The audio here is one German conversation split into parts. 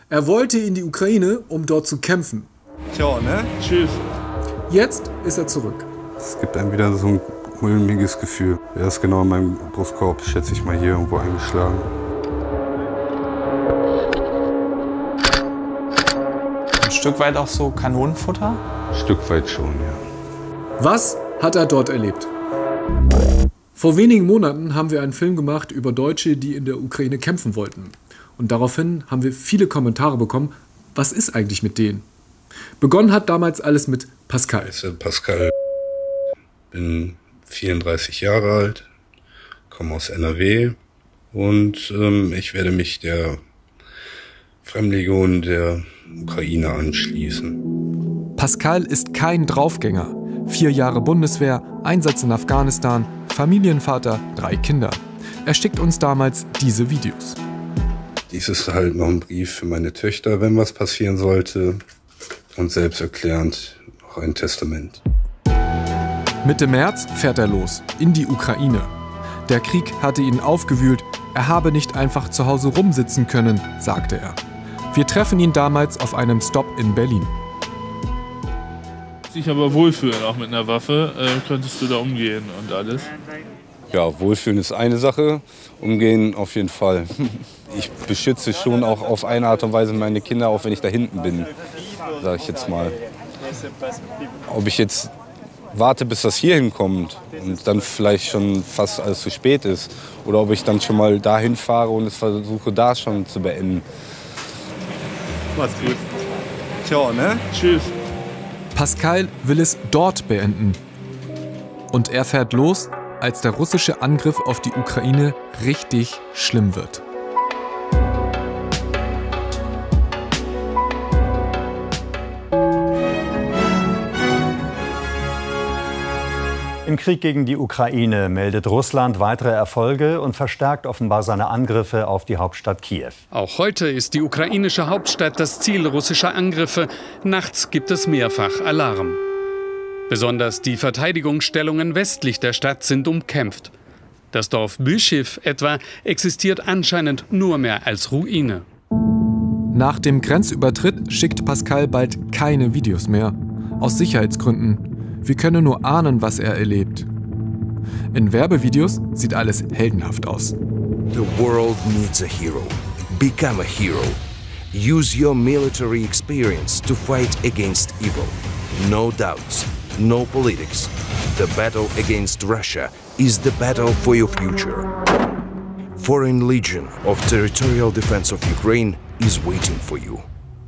Er wollte in die Ukraine, um dort zu kämpfen. Tja, ne? Tschüss. Jetzt ist er zurück. Es gibt einem wieder so ein mulmiges Gefühl. Er ist genau in meinem Brustkorb, schätze ich mal, hier irgendwo eingeschlagen. Ein Stück weit auch so Kanonenfutter? Ein Stück weit schon, ja. Was hat er dort erlebt? Vor wenigen Monaten haben wir einen Film gemacht über Deutsche, die in der Ukraine kämpfen wollten. Und daraufhin haben wir viele Kommentare bekommen, was ist eigentlich mit denen? Begonnen hat damals alles mit Pascal. Ich bin Pascal, bin 34 Jahre alt, komme aus NRW und ich werde mich der Fremdenlegion der Ukraine anschließen. Pascal ist kein Draufgänger. 4 Jahre Bundeswehr, Einsatz in Afghanistan, Familienvater, 3 Kinder. Er schickt uns damals diese Videos. Dies ist halt noch ein Brief für meine Töchter, wenn was passieren sollte. Und selbsterklärend noch ein Testament. Mitte März fährt er los, in die Ukraine. Der Krieg hatte ihn aufgewühlt, er habe nicht einfach zu Hause rumsitzen können, sagte er. Wir treffen ihn damals auf einem Stop in Berlin. Sich aber wohlfühlen, auch mit einer Waffe, könntest du da umgehen und alles? Ja, wohlfühlen ist eine Sache, umgehen auf jeden Fall. Ich beschütze schon auch auf eine Art und Weise meine Kinder, auch wenn ich da hinten bin, sage ich jetzt mal. Ob ich jetzt warte, bis das hier hinkommt und dann vielleicht schon fast alles zu spät ist, oder ob ich dann schon mal dahin fahre und es versuche, da schon zu beenden. Mach's gut. Tja, ne? Tschüss. Pascal will es dort beenden. Und er fährt los, als der russische Angriff auf die Ukraine richtig schlimm wird. Im Krieg gegen die Ukraine meldet Russland weitere Erfolge und verstärkt offenbar seine Angriffe auf die Hauptstadt Kiew. Auch heute ist die ukrainische Hauptstadt das Ziel russischer Angriffe. Nachts gibt es mehrfach Alarm. Besonders die Verteidigungsstellungen westlich der Stadt sind umkämpft. Das Dorf Büschiw etwa existiert anscheinend nur mehr als Ruine. Nach dem Grenzübertritt schickt Pascal bald keine Videos mehr. Aus Sicherheitsgründen. Wir können nur ahnen, was er erlebt. In Werbevideos sieht alles heldenhaft aus. The world needs a hero. Become a hero. Use your military experience to fight against evil. No doubts, no politics. The battle against Russia is the battle for your future. Foreign Legion of Territorial Defense of Ukraine is waiting for you.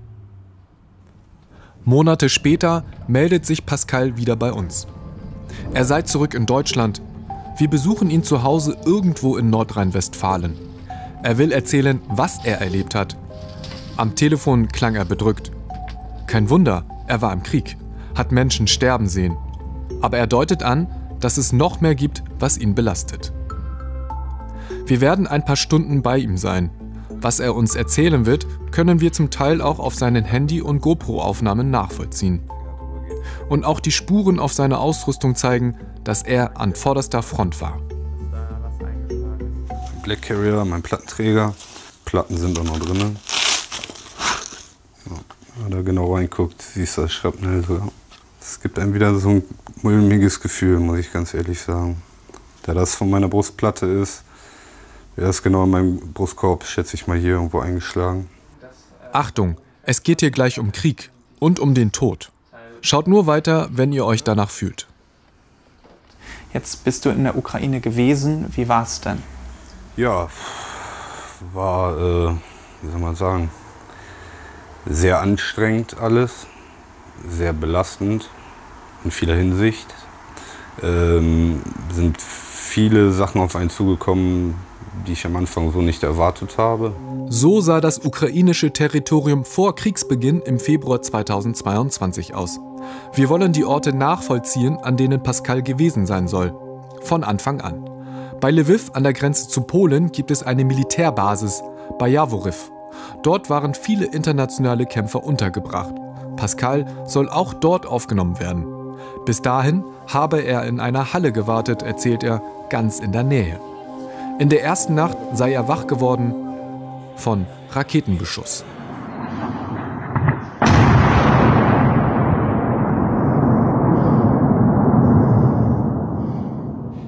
Monate später meldet sich Pascal wieder bei uns. Er sei zurück in Deutschland. Wir besuchen ihn zu Hause irgendwo in Nordrhein-Westfalen. Er will erzählen, was er erlebt hat. Am Telefon klang er bedrückt. Kein Wunder, er war im Krieg, hat Menschen sterben sehen. Aber er deutet an, dass es noch mehr gibt, was ihn belastet. Wir werden ein paar Stunden bei ihm sein. Was er uns erzählen wird, können wir zum Teil auch auf seinen Handy- und GoPro-Aufnahmen nachvollziehen. Und auch die Spuren auf seiner Ausrüstung zeigen, dass er an vorderster Front war. Black Carrier, mein Plattenträger. Platten sind auch noch drin. Ja, wenn man da genau reinguckt, siehst du das Schrapnell sogar. Es gibt einem wieder so ein mulmiges Gefühl, muss ich ganz ehrlich sagen. Da das von meiner Brustplatte ist, er ist genau in meinem Brustkorb, schätze ich mal, hier irgendwo eingeschlagen. Achtung, es geht hier gleich um Krieg und um den Tod. Schaut nur weiter, wenn ihr euch danach fühlt. Jetzt bist du in der Ukraine gewesen. Wie war es denn? Ja, war, wie soll man sagen, sehr anstrengend alles, sehr belastend in vieler Hinsicht. Sind viele Sachen auf einen zugekommen, die ich am Anfang so nicht erwartet habe. So sah das ukrainische Territorium vor Kriegsbeginn im Februar 2022 aus. Wir wollen die Orte nachvollziehen, an denen Pascal gewesen sein soll. Von Anfang an. Bei Lwiw an der Grenze zu Polen gibt es eine Militärbasis, bei Jaworyw. Dort waren viele internationale Kämpfer untergebracht. Pascal soll auch dort aufgenommen werden. Bis dahin habe er in einer Halle gewartet, erzählt er, ganz in der Nähe. In der ersten Nacht sei er wach geworden von Raketenbeschuss.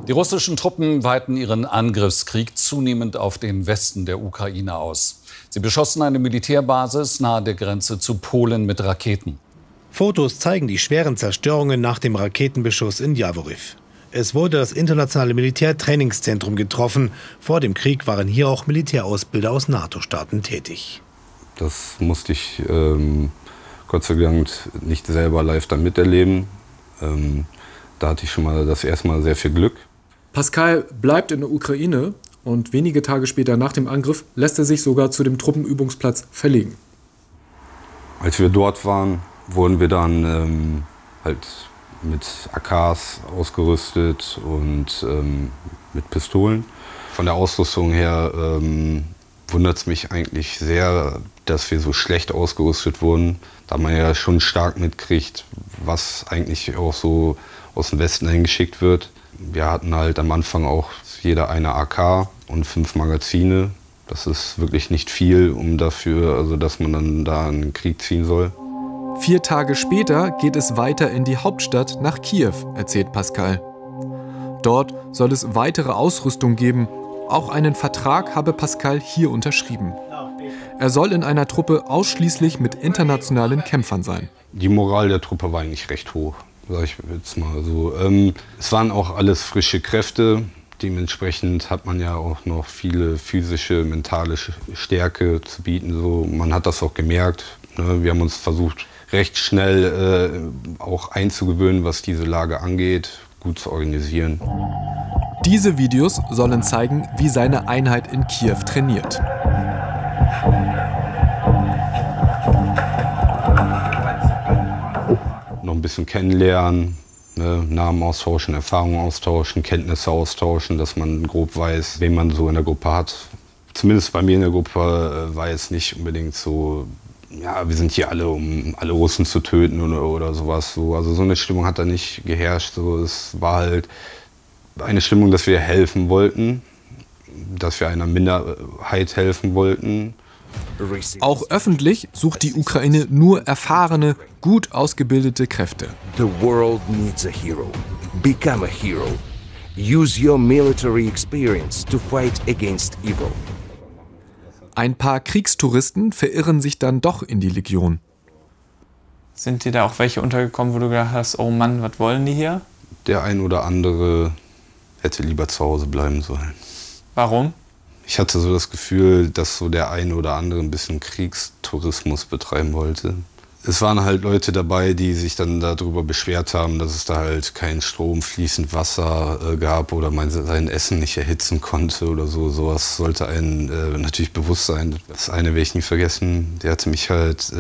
Die russischen Truppen weiten ihren Angriffskrieg zunehmend auf den Westen der Ukraine aus. Sie beschossen eine Militärbasis nahe der Grenze zu Polen mit Raketen. Fotos zeigen die schweren Zerstörungen nach dem Raketenbeschuss in Jaworiw. Es wurde das internationale Militärtrainingszentrum getroffen. Vor dem Krieg waren hier auch Militärausbilder aus NATO-Staaten tätig. Das musste ich Gott sei Dank nicht selber live dann miterleben. Da hatte ich schon mal das erste Mal sehr viel Glück. Pascal bleibt in der Ukraine und wenige Tage später nach dem Angriff lässt er sich sogar zu dem Truppenübungsplatz verlegen. Als wir dort waren, wurden wir dann halt mit AKs ausgerüstet und mit Pistolen. Von der Ausrüstung her wundert es mich eigentlich sehr, dass wir so schlecht ausgerüstet wurden, da man ja schon stark mitkriegt, was eigentlich auch so aus dem Westen hingeschickt wird. Wir hatten halt am Anfang auch jeder eine AK und 5 Magazine. Das ist wirklich nicht viel, um dafür, also dass man dann da in den Krieg ziehen soll. 4 Tage später geht es weiter in die Hauptstadt nach Kiew, erzählt Pascal. Dort soll es weitere Ausrüstung geben. Auch einen Vertrag habe Pascal hier unterschrieben. Er soll in einer Truppe ausschließlich mit internationalen Kämpfern sein. Die Moral der Truppe war eigentlich recht hoch, sag ich jetzt mal so. Es waren auch alles frische Kräfte. Dementsprechend hat man ja auch noch viele physische, mentale Stärke zu bieten. So, man hat das auch gemerkt. Ne? Wir haben uns versucht, recht schnell auch einzugewöhnen, was diese Lage angeht, gut zu organisieren. Diese Videos sollen zeigen, wie seine Einheit in Kiew trainiert. Noch ein bisschen kennenlernen, ne? Namen austauschen, Erfahrungen austauschen, Kenntnisse austauschen, dass man grob weiß, wen man so in der Gruppe hat. Zumindest bei mir in der Gruppe war es nicht unbedingt so, ja, wir sind hier alle, um alle Russen zu töten oder sowas. So. Also so eine Stimmung hat da nicht geherrscht. So. Es war halt eine Stimmung, dass wir helfen wollten, dass wir einer Minderheit helfen wollten. Auch öffentlich sucht die Ukraine nur erfahrene, gut ausgebildete Kräfte. The world needs a hero. Become a hero. Use your military experience to fight against evil. Ein paar Kriegstouristen verirren sich dann doch in die Legion. Sind dir da auch welche untergekommen, wo du gedacht hast, oh Mann, was wollen die hier? Der ein oder andere hätte lieber zu Hause bleiben sollen. Warum? Ich hatte so das Gefühl, dass so der eine oder andere ein bisschen Kriegstourismus betreiben wollte. Es waren halt Leute dabei, die sich dann darüber beschwert haben, dass es da halt kein Strom, fließend Wasser gab oder man sein Essen nicht erhitzen konnte oder so. Sowas sollte einem natürlich bewusst sein. Das eine werde ich nie vergessen. Der hatte mich halt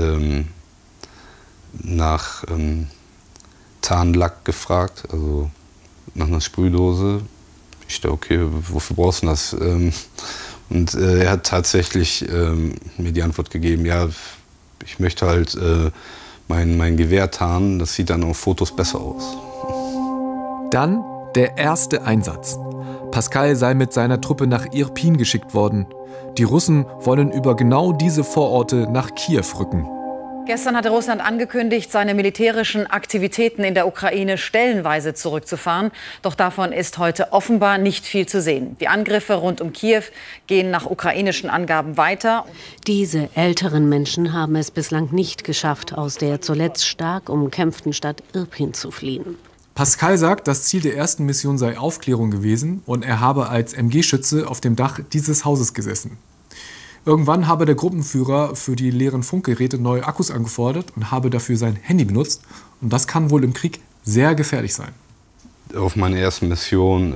nach Tarnlack gefragt, also nach einer Sprühdose. Ich dachte, okay, wofür brauchst du das? Und er hat tatsächlich mir die Antwort gegeben, ja, ich möchte halt mein Gewehr tarnen, das sieht dann auf Fotos besser aus. Dann der erste Einsatz. Pascal sei mit seiner Truppe nach Irpin geschickt worden. Die Russen wollen über genau diese Vororte nach Kiew rücken. Gestern hatte Russland angekündigt, seine militärischen Aktivitäten in der Ukraine stellenweise zurückzufahren. Doch davon ist heute offenbar nicht viel zu sehen. Die Angriffe rund um Kiew gehen nach ukrainischen Angaben weiter. Diese älteren Menschen haben es bislang nicht geschafft, aus der zuletzt stark umkämpften Stadt Irpin zu fliehen. Pascal sagt, das Ziel der ersten Mission sei Aufklärung gewesen und er habe als MG-Schütze auf dem Dach dieses Hauses gesessen. Irgendwann habe der Gruppenführer für die leeren Funkgeräte neue Akkus angefordert und habe dafür sein Handy benutzt. Und das kann wohl im Krieg sehr gefährlich sein. Auf meiner ersten Mission,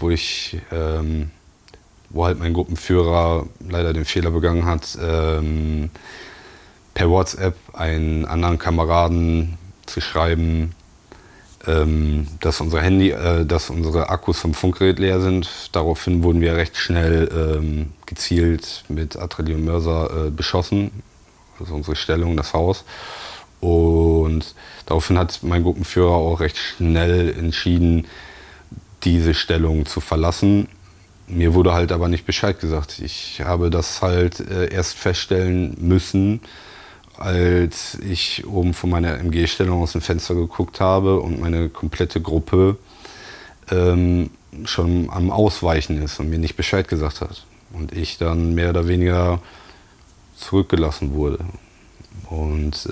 wo halt mein Gruppenführer leider den Fehler begangen hat, per WhatsApp einen anderen Kameraden zu schreiben, dass unsere Akkus vom Funkgerät leer sind. Daraufhin wurden wir recht schnell gezielt mit Artillerie und Mörser beschossen, also unsere Stellung, das Haus. Und daraufhin hat mein Gruppenführer auch recht schnell entschieden, diese Stellung zu verlassen. Mir wurde halt aber nicht Bescheid gesagt. Ich habe das halt erst feststellen müssen, als ich oben von meiner MG-Stellung aus dem Fenster geguckt habe und meine komplette Gruppe schon am Ausweichen ist und mir nicht Bescheid gesagt hat. Und ich dann mehr oder weniger zurückgelassen wurde. Und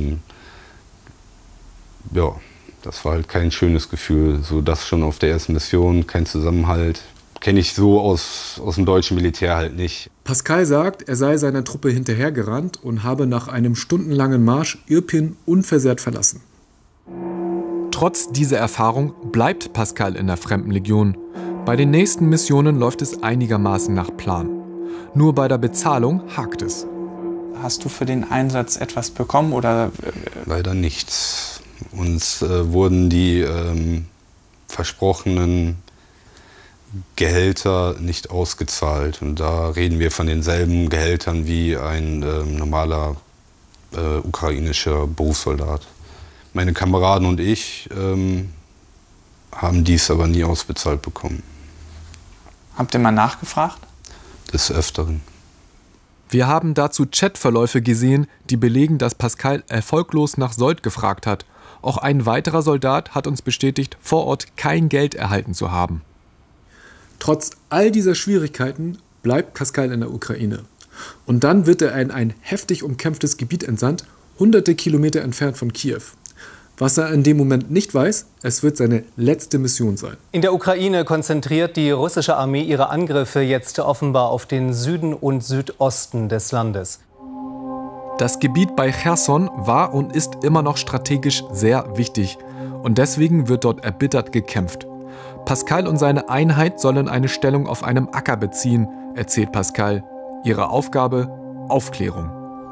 ja, das war halt kein schönes Gefühl. So das schon auf der ersten Mission, kein Zusammenhalt. Kenne ich so aus dem deutschen Militär halt nicht. Pascal sagt, er sei seiner Truppe hinterhergerannt und habe nach einem stundenlangen Marsch Irpin unversehrt verlassen. Trotz dieser Erfahrung bleibt Pascal in der Fremdenlegion. Bei den nächsten Missionen läuft es einigermaßen nach Plan. Nur bei der Bezahlung hakt es. Hast du für den Einsatz etwas bekommen oder? Leider nichts. Uns wurden die versprochenen Gehälter nicht ausgezahlt. Und da reden wir von denselben Gehältern wie ein normaler ukrainischer Berufssoldat. Meine Kameraden und ich haben dies aber nie ausbezahlt bekommen. Habt ihr mal nachgefragt? Des Öfteren. Wir haben dazu Chatverläufe gesehen, die belegen, dass Pascal erfolglos nach Sold gefragt hat. Auch ein weiterer Soldat hat uns bestätigt, vor Ort kein Geld erhalten zu haben. Trotz all dieser Schwierigkeiten bleibt Pascal in der Ukraine. Und dann wird er in ein heftig umkämpftes Gebiet entsandt, hunderte Kilometer entfernt von Kiew. Was er in dem Moment nicht weiß, es wird seine letzte Mission sein. In der Ukraine konzentriert die russische Armee ihre Angriffe jetzt offenbar auf den Süden und Südosten des Landes. Das Gebiet bei Cherson war und ist immer noch strategisch sehr wichtig. Und deswegen wird dort erbittert gekämpft. Pascal und seine Einheit sollen eine Stellung auf einem Acker beziehen, erzählt Pascal. Ihre Aufgabe: Aufklärung.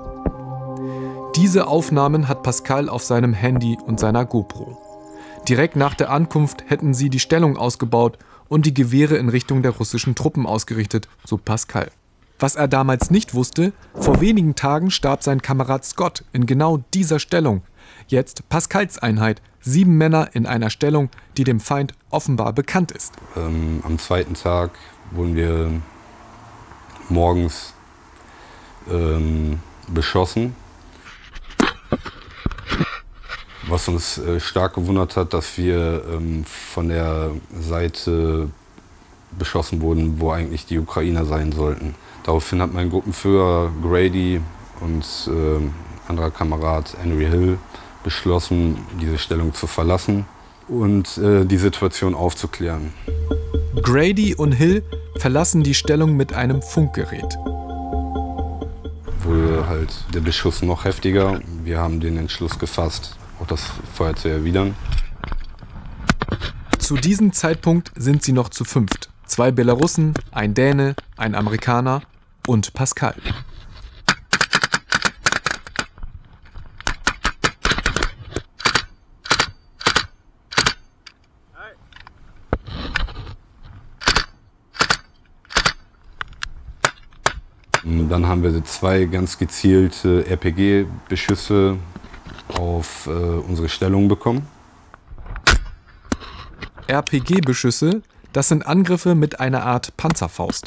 Diese Aufnahmen hat Pascal auf seinem Handy und seiner GoPro. Direkt nach der Ankunft hätten sie die Stellung ausgebaut und die Gewehre in Richtung der russischen Truppen ausgerichtet, so Pascal. Was er damals nicht wusste: vor wenigen Tagen starb sein Kamerad Scott in genau dieser Stellung. Jetzt Pascals Einheit, 7 Männer in einer Stellung, die dem Feind offenbar bekannt ist. Am zweiten Tag wurden wir morgens beschossen. Was uns stark gewundert hat, dass wir von der Seite beschossen wurden, wo eigentlich die Ukrainer sein sollten. Daraufhin hat mein Gruppenführer Grady und anderer Kamerad Henry Hill beschlossen, diese Stellung zu verlassen und die Situation aufzuklären. Grady und Hill verlassen die Stellung mit einem Funkgerät. Wurde halt der Beschuss noch heftiger. Wir haben den Entschluss gefasst, auch das Feuer zu erwidern. Zu diesem Zeitpunkt sind sie noch zu 5. 2 Belarussen, ein Däne, ein Amerikaner und Pascal. Dann haben wir 2 ganz gezielte RPG-Beschüsse auf unsere Stellung bekommen. RPG-Beschüsse, das sind Angriffe mit einer Art Panzerfaust.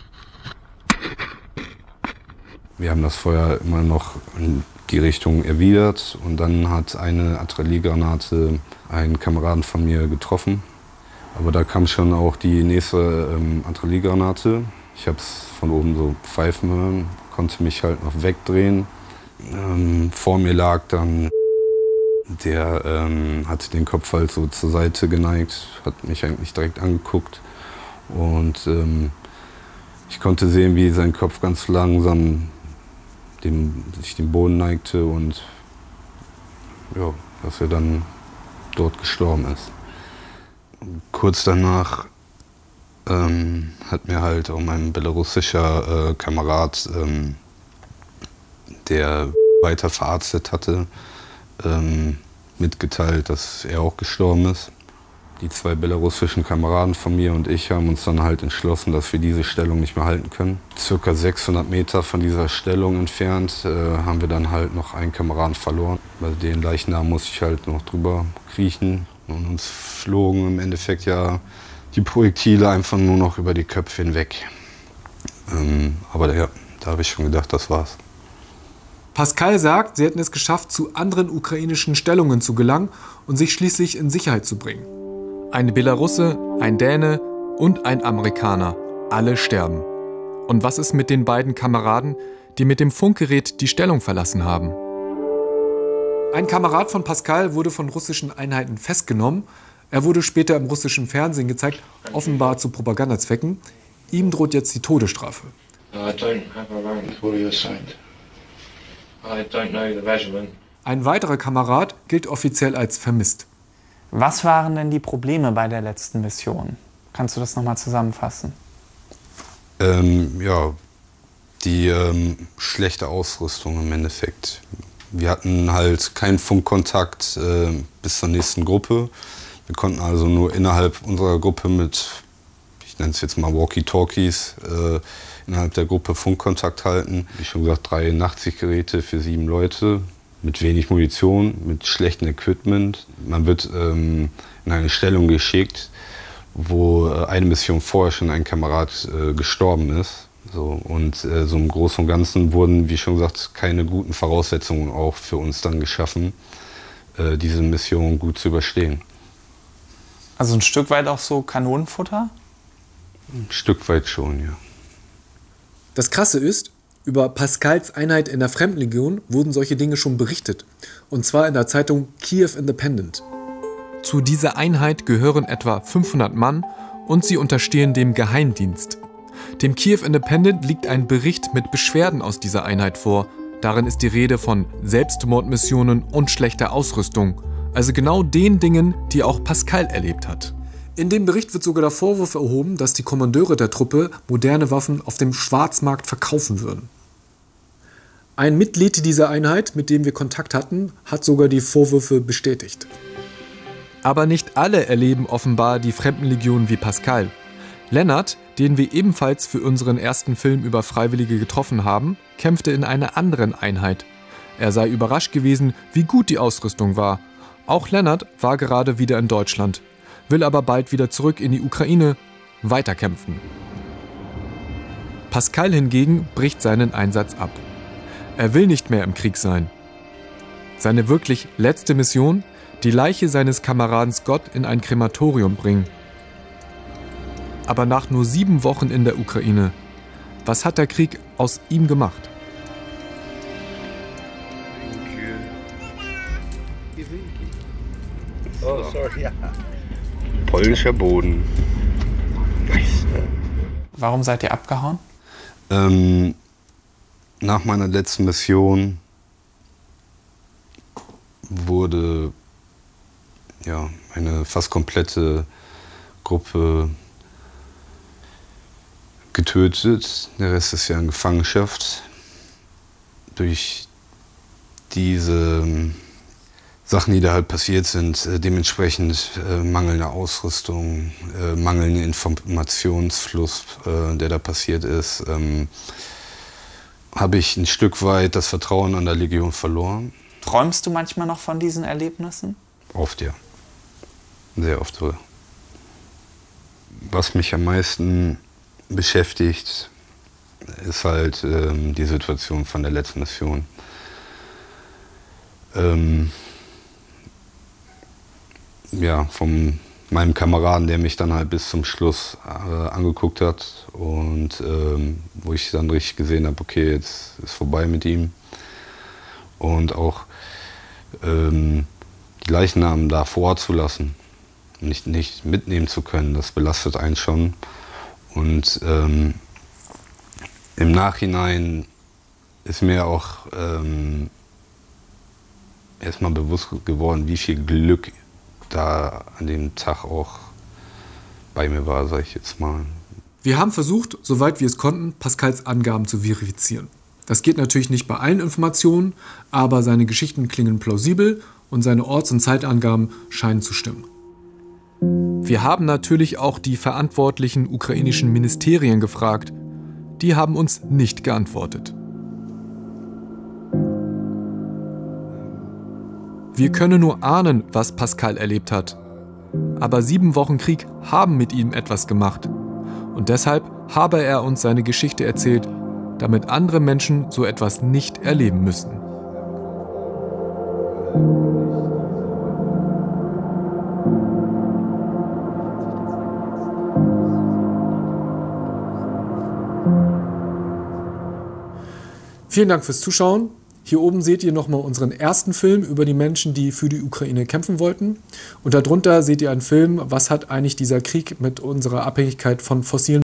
Wir haben das Feuer immer noch in die Richtung erwidert und dann hat eine Artilleriegranate einen Kameraden von mir getroffen. Aber da kam schon auch die nächste Artilleriegranate. Ich habe es von oben so pfeifen hören, konnte mich halt noch wegdrehen. Vor mir lag dann, der hat den Kopf halt so zur Seite geneigt, hat mich eigentlich direkt angeguckt. Und ich konnte sehen, wie sein Kopf ganz langsam sich dem Boden neigte und ja, dass er dann dort gestorben ist. Kurz danach hat mir halt auch mein belarussischer Kamerad, der weiter verarztet hatte, mitgeteilt, dass er auch gestorben ist. Die 2 belarussischen Kameraden von mir und ich haben uns dann halt entschlossen, dass wir diese Stellung nicht mehr halten können. Circa 600 Meter von dieser Stellung entfernt haben wir dann halt noch einen Kameraden verloren. Bei den Leichnam musste ich halt noch drüber kriechen und uns flogen im Endeffekt ja die Projektile einfach nur noch über die Köpfe hinweg. Aber ja, da habe ich schon gedacht, das war's. Pascal sagt, sie hätten es geschafft, zu anderen ukrainischen Stellungen zu gelangen und sich schließlich in Sicherheit zu bringen. Ein Belarusse, ein Däne und ein Amerikaner. Alle sterben. Und was ist mit den beiden Kameraden, die mit dem Funkgerät die Stellung verlassen haben? Ein Kamerad von Pascal wurde von russischen Einheiten festgenommen. Er wurde später im russischen Fernsehen gezeigt, offenbar zu Propagandazwecken. Ihm droht jetzt die Todesstrafe. Ein weiterer Kamerad gilt offiziell als vermisst. Was waren denn die Probleme bei der letzten Mission? Kannst du das nochmal zusammenfassen? Die schlechte Ausrüstung im Endeffekt. Wir hatten halt keinen Funkkontakt bis zur nächsten Gruppe. Wir konnten also nur innerhalb unserer Gruppe mit, ich nenne es jetzt mal Walkie-Talkies, innerhalb der Gruppe Funkkontakt halten. Wie schon gesagt, 3 Nachtsichtgeräte für 7 Leute, mit wenig Munition, mit schlechtem Equipment. Man wird in eine Stellung geschickt, wo eine Mission vorher schon ein Kamerad gestorben ist. So, und so im Großen und Ganzen wurden, wie schon gesagt, keine guten Voraussetzungen auch für uns dann geschaffen, diese Mission gut zu überstehen. Also ein Stück weit auch so Kanonenfutter? Ein Stück weit schon, ja. Das Krasse ist, über Pascals Einheit in der Fremdenlegion wurden solche Dinge schon berichtet. Und zwar in der Zeitung Kiev Independent. Zu dieser Einheit gehören etwa 500 Mann und sie unterstehen dem Geheimdienst. Dem Kiev Independent liegt ein Bericht mit Beschwerden aus dieser Einheit vor. Darin ist die Rede von Selbstmordmissionen und schlechter Ausrüstung. Also genau den Dingen, die auch Pascal erlebt hat. In dem Bericht wird sogar der Vorwurf erhoben, dass die Kommandeure der Truppe moderne Waffen auf dem Schwarzmarkt verkaufen würden. Ein Mitglied dieser Einheit, mit dem wir Kontakt hatten, hat sogar die Vorwürfe bestätigt. Aber nicht alle erleben offenbar die Fremdenlegion wie Pascal. Lennart, den wir ebenfalls für unseren ersten Film über Freiwillige getroffen haben, kämpfte in einer anderen Einheit. Er sei überrascht gewesen, wie gut die Ausrüstung war. Auch Lennart war gerade wieder in Deutschland, will aber bald wieder zurück in die Ukraine, weiterkämpfen. Pascal hingegen bricht seinen Einsatz ab. Er will nicht mehr im Krieg sein. Seine wirklich letzte Mission: die Leiche seines Kameraden Scott in ein Krematorium bringen. Aber nach nur 7 Wochen in der Ukraine, was hat der Krieg aus ihm gemacht? Oh, sorry. Ja. Polnischer Boden. Nice. Warum seid ihr abgehauen? Nach meiner letzten Mission wurde eine fast komplette Gruppe getötet. Der Rest ist ja in Gefangenschaft. Durch diese Sachen, die da halt passiert sind, dementsprechend mangelnde Ausrüstung, mangelnder Informationsfluss, der da passiert ist, habe ich ein Stück weit das Vertrauen an der Legion verloren. Träumst du manchmal noch von diesen Erlebnissen? Oft, ja. Sehr oft so. Was mich am meisten beschäftigt, ist halt die Situation von der letzten Mission. Von meinem Kameraden, der mich dann halt bis zum Schluss angeguckt hat und wo ich dann richtig gesehen habe, okay, jetzt ist vorbei mit ihm. Und auch die Leichnam da vor Ort zu lassen, nicht mitnehmen zu können, das belastet einen schon. Und im Nachhinein ist mir auch erstmal bewusst geworden, wie viel Glück da an dem Tag auch bei mir war, sag ich jetzt mal. Wir haben versucht, soweit wir es konnten, Pascals Angaben zu verifizieren. Das geht natürlich nicht bei allen Informationen, aber seine Geschichten klingen plausibel und seine Orts- und Zeitangaben scheinen zu stimmen. Wir haben natürlich auch die verantwortlichen ukrainischen Ministerien gefragt. Die haben uns nicht geantwortet. Wir können nur ahnen, was Pascal erlebt hat. Aber 7 Wochen Krieg haben mit ihm etwas gemacht. Und deshalb habe er uns seine Geschichte erzählt, damit andere Menschen so etwas nicht erleben müssen. Vielen Dank fürs Zuschauen. Hier oben seht ihr nochmal unseren ersten Film über die Menschen, die für die Ukraine kämpfen wollten. Und darunter seht ihr einen Film, was hat eigentlich dieser Krieg mit unserer Abhängigkeit von fossilen